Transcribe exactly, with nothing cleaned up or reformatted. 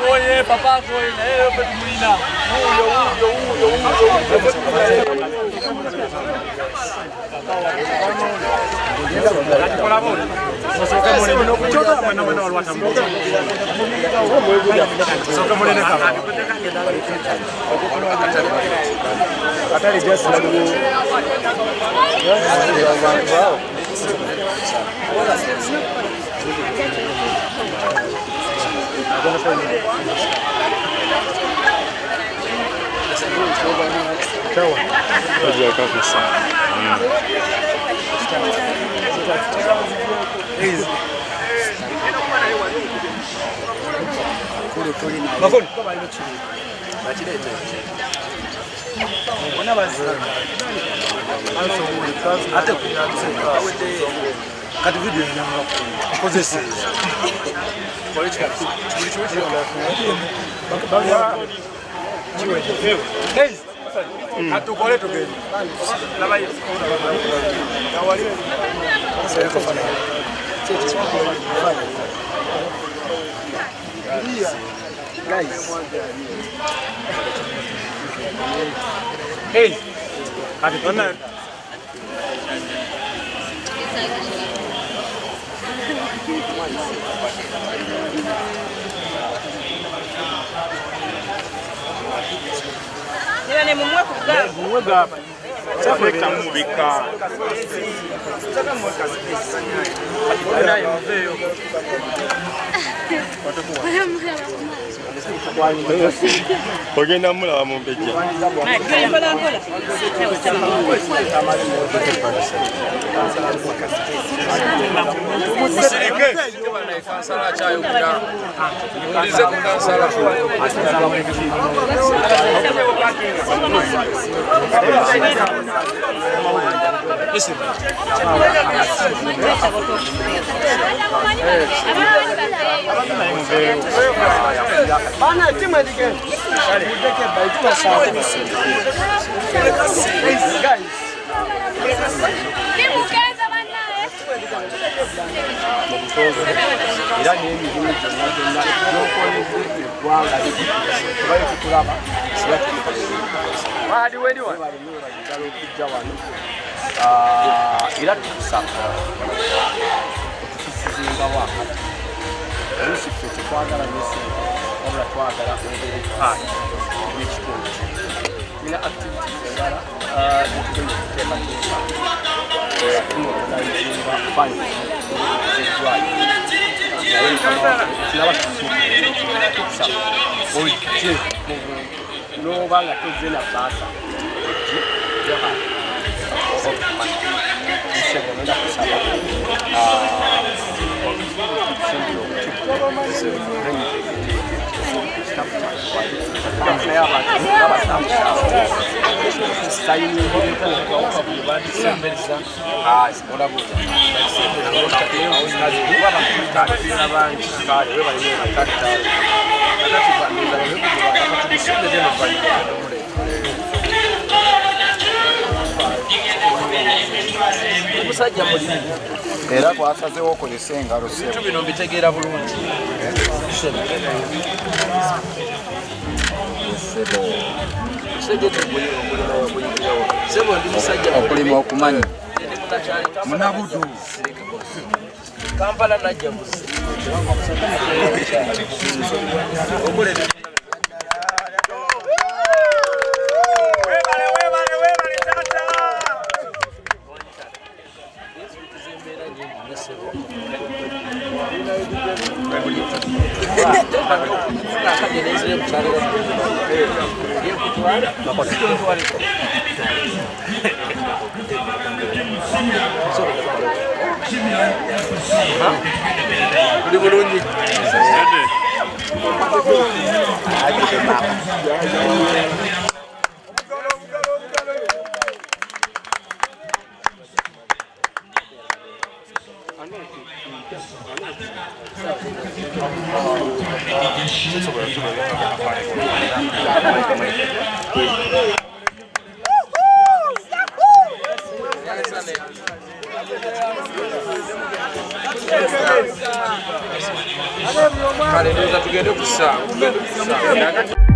koye, papa koye, naye peti mulina. Uyo, uyo, uyo, uyo. Makon. Kat video yang posisi. Guys, hatukole tugeni. Laba hiyo. Tawali. Sasa kufanya. Guys. Hey. Kati tuna. Ni mumwe kuga. Mumwe gapa. Sasa mubika. Sasa mwaka sisanya. Ana yoveyo. Ogenda mulaba mu mpejja. Musirike. Kansala chayo kuda. Ndize ku kansala. Listen. Bana timu again. Guys. Timu keza bana eh. Ira ni ibintu byonna n'okole eggwanga bali kutulaba wadi wedi wa bali okujja wano ira tukusaka okukisinga wakati olusi ffe tekwagala mesi wabula twagala obere paati n'ekitundu tulina activities endala netugenda okuteekateeka tunokunayizinga fani eddwaliro kiraba tukusaba ojje mu buntu n'oba nga tozze na baasa ojje yohana obakumanya nsegonenda kusaba okusingira okukifunaye abantu babasambisa sayiningiko badisembereza olabuza abakutatiira bangi kale we balina bakatitalo omusajja mulimi era kwasazeewo okozesa engalo ebintu bino mbitegeera bulungi okulima okumanyi munabudu Kampala najja busi Kuli bulungi. kale ndoza tugende ku ssaawa tugende ku ssaawa